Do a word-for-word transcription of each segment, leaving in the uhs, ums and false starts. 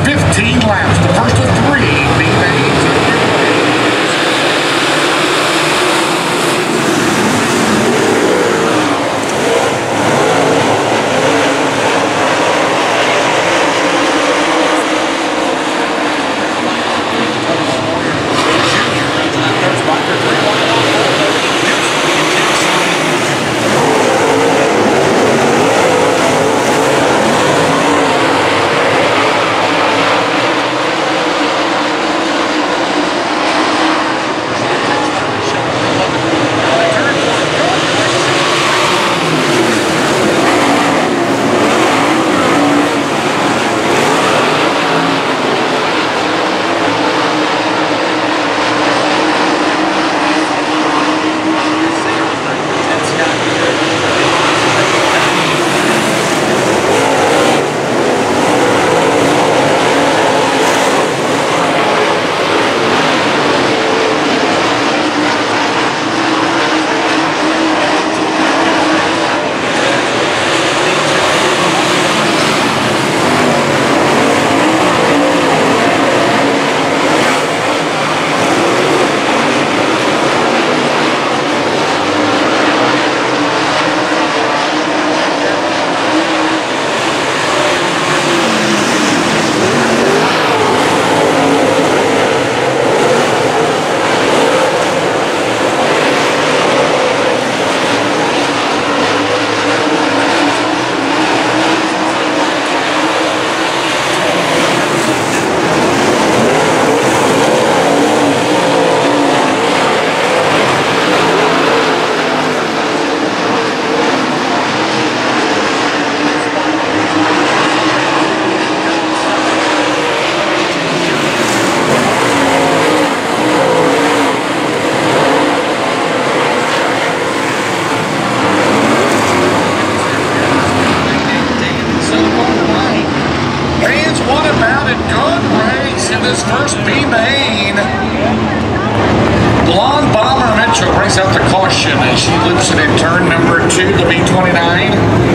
fifteen laps. The first of three being made. This first B main. Blonde Bomber Mitchell brings out the caution as she loops it in turn number two, the B twenty-nine.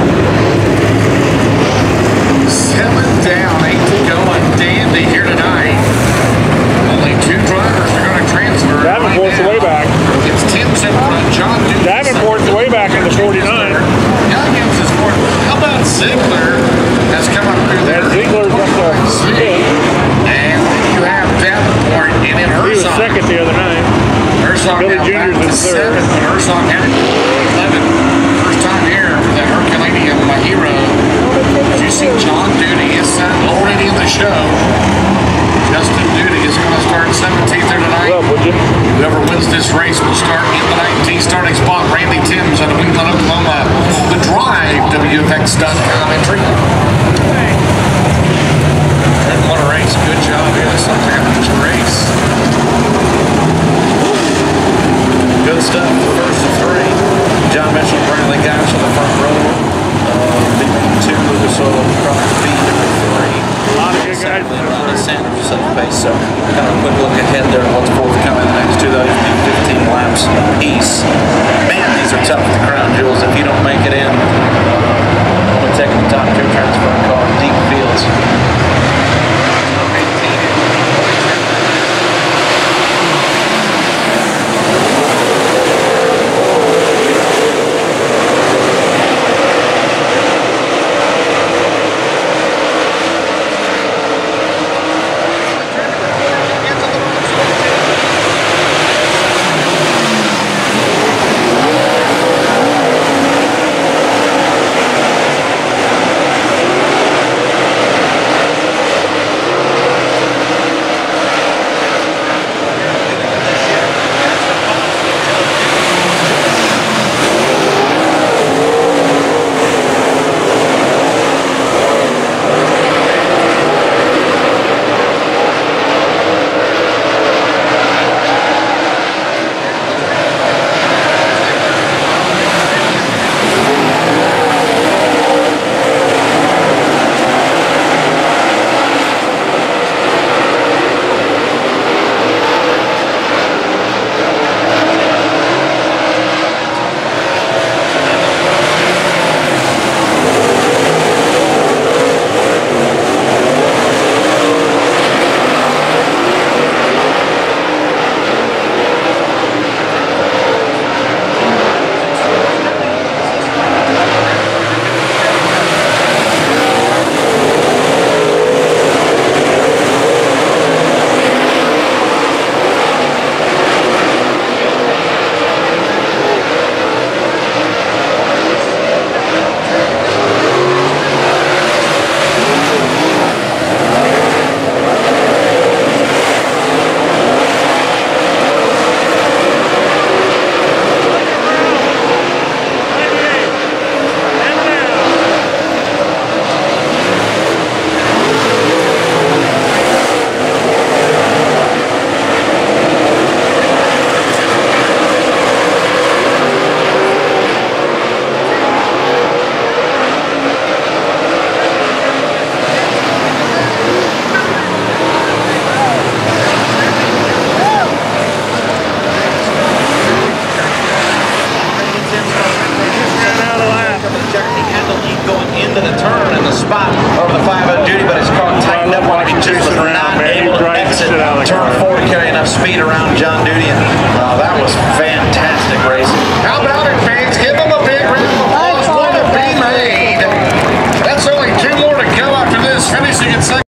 Seven down, eight to go on Dandy here tonight. Only two drivers are going to transfer. Davenport's right way back. It's Tim's in front, John Duke. Davenport's way back in the forty-nine. Youngins is fourth. How about Ziegler has come up through there? Yeah, Ziegler's up there. And you have Davenport and then Herzog. He was second the other night. Herzog Billy now Junior's back in to third. seventh, but Herzog had it eleven. First time here for the Herculaneum, my hero. As you see, John Duty is already in the show. Justin Duty is going to start seventeenth there tonight. Well, would you? Whoever wins this race will start in the nineteenth starting spot. Randy Timms out of Wingfield, Oklahoma. The Drive, W F X dot com entry. And what a race. Good job here. This looks like a nice race. Good stuff. The first of three. John Mitchell, Bradley Guys on the front row. Uh, B two, Lucas Oil, Crocs B number three. A lot of good guys. Ronnie Sanders is up pace. So kind of a quick look ahead there at what's forthcoming the next two. Those be fifteen laps apiece. Man, these are tough with the crown jewels. If you don't make it in, only taking the top two transfer car, deep fields. spot over the five oh duty, but his car tightened up on him. He just was not able to exit turn four to carry enough speed around John Duty, and uh, that was fantastic racing. How about it, fans? Get